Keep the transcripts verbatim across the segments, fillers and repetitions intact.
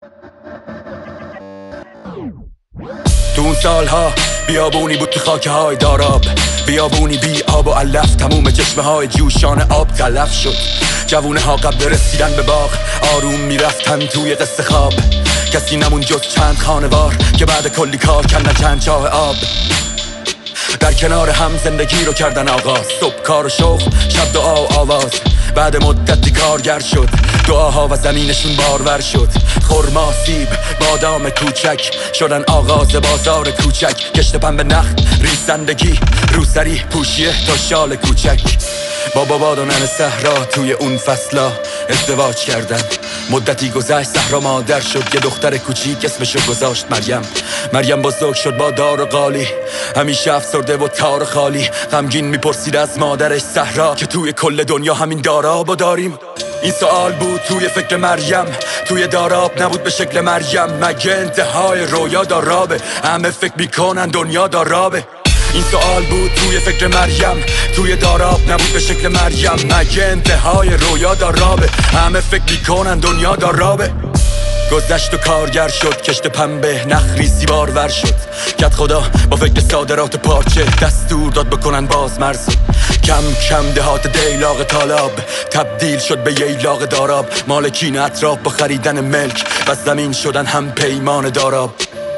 تو اون سالها بیابونی بود تو خاکه های داراب، بیابونی بی آب و علف، تموم چشمه های جوشان آب تلف شد. جوونه ها قبل رسیدن به باغ آروم میرفتن توی قصه خواب، کسی نمون جز چند خانوار که بعد کلی کار کندن چند چاه آب. در کنار هم زندگی رو کردن آغاز، صبح کار و شغل، شب دعا و آواز. بعد مدتی کارگر شد، دعاها و زمینشون بارور شد. خرما، سیب، بادام کوچک شدن آغاز بازار کوچک. کشت پنبه نخل، ریسندگی، روسری، پوشیه تا شال کوچک. بابا باد و ننه صحرا توی اون فصلا ازدواج کردن. مدتی گذشت صحرا مادر شد، یه دختر کوچیک اسمشو گذاشت مریم. مریم بزرگ شد با دار و قالی، همیشه افسرده و تار خالی. غمگین میپرسید از مادرش صحرا که توی کل دنیا همین دارابو داریم. این سوال بود توی فکر مریم، توی داراب نبود به شکل مریم. مگه انتهای رویا دارابه؟ همه فکر میکنن دنیا دارابه. این سوال بود توی فکر مریم، توی داراب نبود به شکل مریم. مگه انتهای رویا دارابه؟ همه فکر میکنن دنیا دارابه. گذشت و کارگر شد، کشت پنبه نخری سیبار ور شد. کت خدا با فکر صادرات پارچه دستور داد بکنن باز مرز. کم کم دهات دیلاق طالاب تبدیل شد به ییلاق داراب. مالکین اطراف با خریدن ملک و زمین شدن هم پیمان داراب.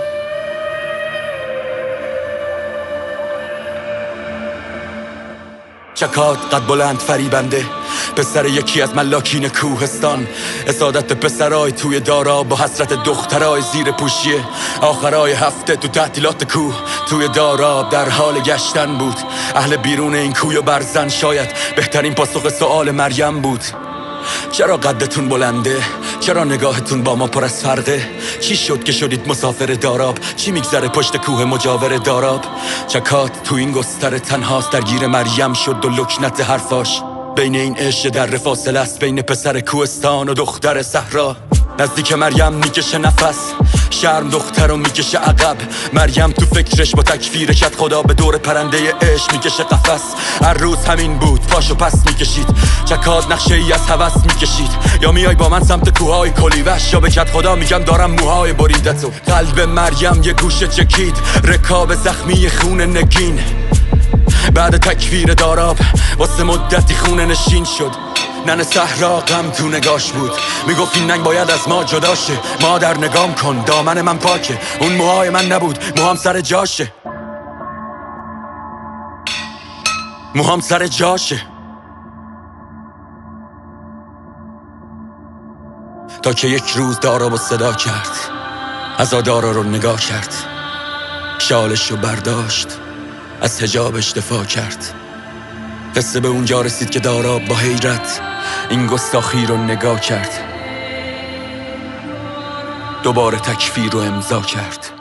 چکات قد بلند فریبنده، پسر یکی از ملاکین کوهستان. اسادت پسرای توی داراب با حسرت دخترای زیر پوشیه. آخرای هفته تو تعطیلات کوه توی داراب در حال گشتن بود. اهل بیرون این کوی و برزن شاید بهترین پاسخ سوال مریم بود. چرا قدتون بلنده؟ چرا نگاهتون با ما پر از فرقه؟ چی شد که شدید مسافر داراب؟ چی میگذره پشت کوه مجاور داراب؟ چکات تو این گستر تنهاست، درگیر مریم شد و لکنت حرفاش. بین این عشق در فاصله است، بین پسر کوهستان و دختر صحرا. نزدیک مریم میکشه نفس، شرم دختر رو میکشه عقب. مریم تو فکرش با تکفیر کت خدا به دور پرنده عشق میکشه قفس. هر روز همین بود، پاشو پس میکشید. چکاد نقشه ای از هوس میکشید. یا میای با من سمت کوههای کلیوش، یا به کت خدا میگم دارم موهای بریدتو. قلب مریم یه گوشه چکید، رکاب زخمی خون نگین. بعد تکفیر داراب واسه مدتی خونه نشین شد. ننه صحرا غم تو نگاش بود، میگفت این ننگ باید از ما جدا شه. مادر نگام کن دامن من پاکه، اون موهای من نبود موهام سر جاشه. موهام سر جاشه. تا که یک روز دارابو صدا کرد، عزادارا رو نگاه کرد. شالش رو برداشت، از حجابش دفاع کرد. قصه به اونجا رسید که داراب با حیرت این گستاخی رو نگاه کرد. دوباره تکفیر رو امضا کرد.